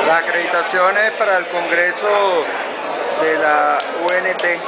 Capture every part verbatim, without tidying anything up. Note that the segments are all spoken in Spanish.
Las acreditaciones para el Congreso de la U N T.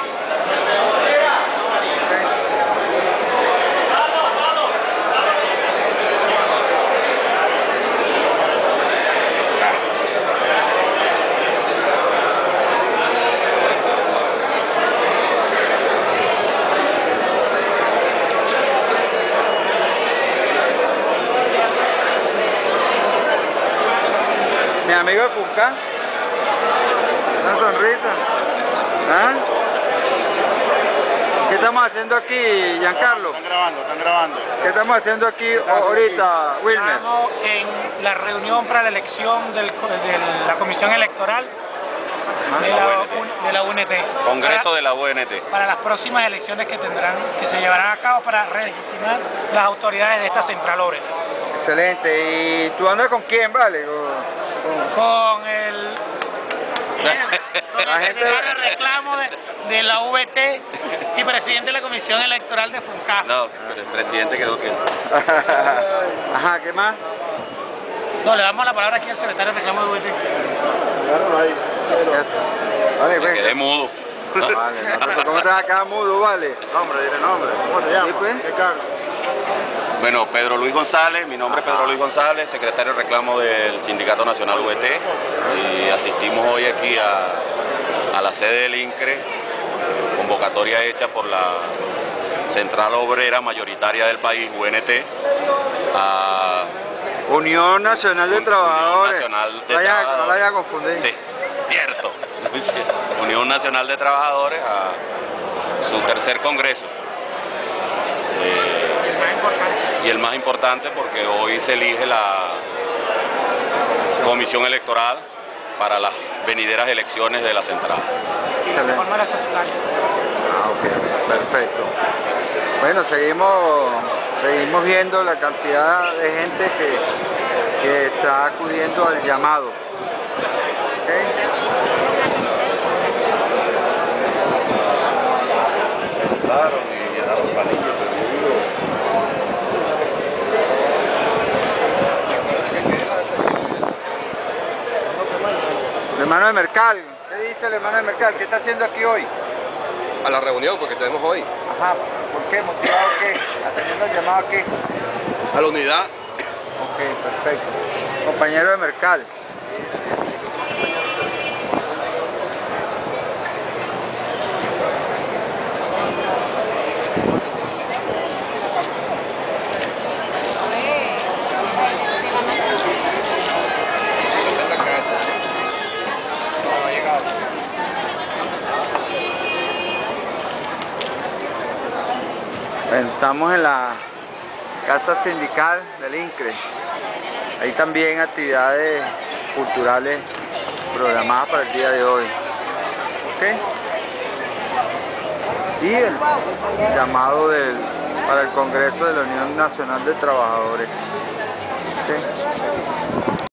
Mi amigo de Funca, una sonrisa. ¿Ah? ¿Qué estamos haciendo aquí, Giancarlo? Están grabando, están grabando. ¿Qué estamos haciendo aquí ahorita, Wilmer? Estamos en la reunión para la elección del, de la Comisión Electoral de la, de la U N T. Congreso para, de la U N T. Para las próximas elecciones que tendrán, que se llevarán a cabo para legitimar las autoridades de esta central obrera. Excelente. ¿Y tú andas con quién, vale? Con, con el, con La el gente... secretario de reclamo de, de la U V T y presidente de la Comisión Electoral de Funca. No, pero el presidente quedó que... Ajá, ¿qué más? No, le damos la palabra aquí al secretario de reclamo de U V T. Vale, Me quedé mudo. Vale, no, ¿cómo estás acá mudo, vale? Nombre, dile nombre. ¿Cómo se llama? ¿Sí, pues? ¿Qué cargo? Bueno, Pedro Luis González, mi nombre es Pedro Luis González, secretario de reclamo del Sindicato Nacional U V T, y asistimos hoy aquí a, a la sede del INCRE, convocatoria hecha por la central obrera mayoritaria del país, U N T, a Unión Nacional de Trabajadores. Unión Nacional de Vaya, Trabajadores. No la vaya a confundir. Sí, cierto, muy cierto. Unión Nacional de Trabajadores a su tercer congreso. Eh, y el más importante porque hoy se elige la comisión electoral para las venideras elecciones de la central. Y la reforma de la estatutaria. Ah, ok, perfecto. Bueno, seguimos, seguimos viendo la cantidad de gente que, que está acudiendo al llamado. ¿Okay? Claro, y llenaron palillos, El hermano de Mercal, ¿qué dice el hermano de Mercal? ¿Qué está haciendo aquí hoy? A la reunión, porque tenemos hoy. Ajá, ¿por qué? ¿Motivado qué? ¿Atendiendo el llamado a qué? A la unidad. Ok, perfecto. Compañero de Mercal. Estamos en la casa sindical del INCRE. Hay también actividades culturales programadas para el día de hoy. ¿Okay? Y el llamado del, para el Congreso de la Unión Nacional de Trabajadores. ¿Okay?